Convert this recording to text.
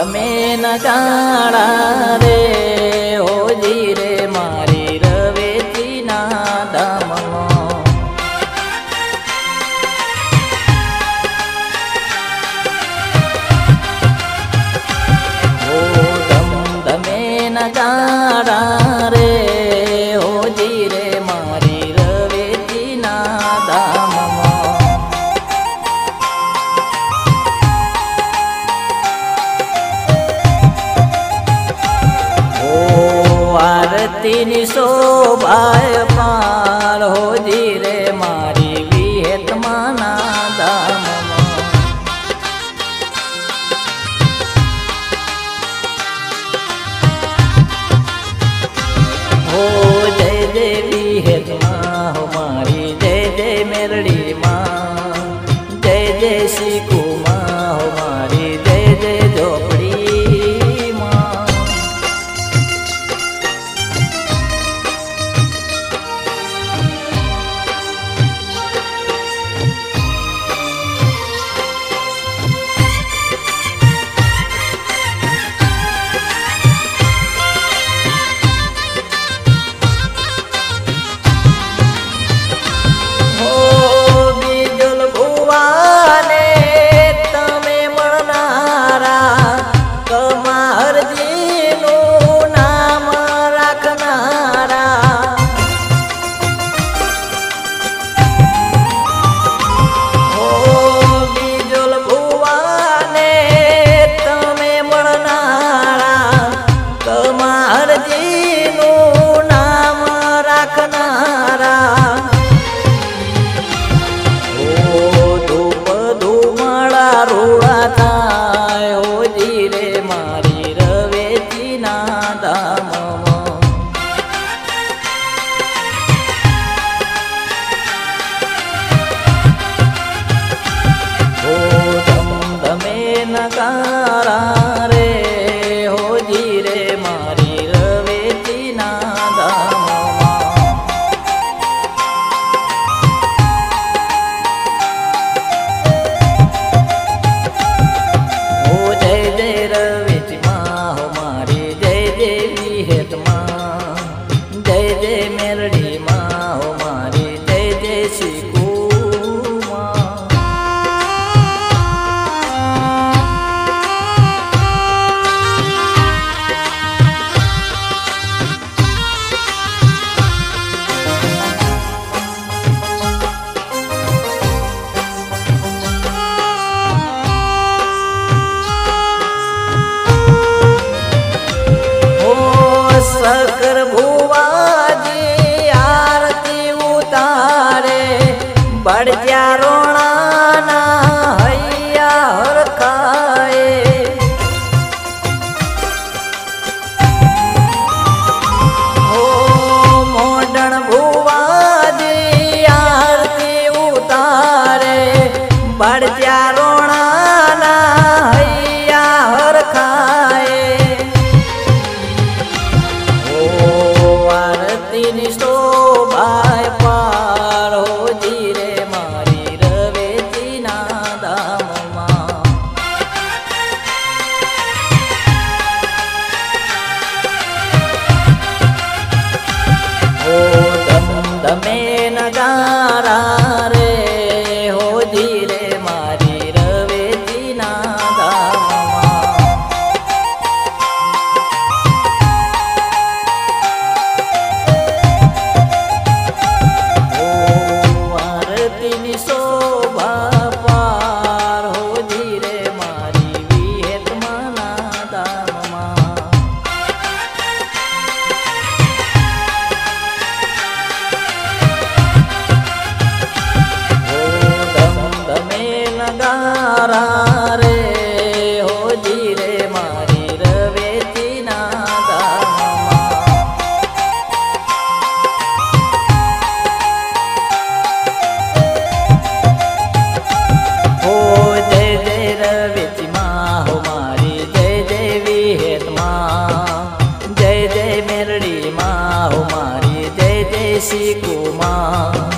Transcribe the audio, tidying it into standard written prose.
धमे नगाड़ा रे होजी रे मारी रवेची ना धाम धमे नगाड़ा रे होजी रे मारी रवेची ना धाम आरती शोभाय पार होजी रे मारी विहेत माना धाम हो जय जय विहेत माँ हो मारी जय जय मेरड़ी माँ जय जय शिकू माँ हो मारी जय जय झोपड़ी नगारा रे होजी रे मारी रवेची ना धाम हो जय जय रवेची माँ हो मारी जय जय विहेत माँ जय जय मेरड़ी माँ हो मारी जय जय शिकू शंकर भुआ जी आरती उतारे बढ़ जा रोना ना हैया हर खाए हो मोडन भुआ जी आरती उतारे बढ़ जा रोना ना हैया हर खाए शोभाय पार होजी रे मारी रवेची ना धाम हो धमे नगारा रे होजी रे मारी रवेची ना धाम शोभा पार होजी रे मारी विहेत माना धाम हो धमे नगारा रे होजी रे मारी रवेची ना धाम हो जय जय रवेची माँ हो मारी जय जय विहेत माँ जय जय मेरड़ी माँ हो मारी जय जय शिकू माँ।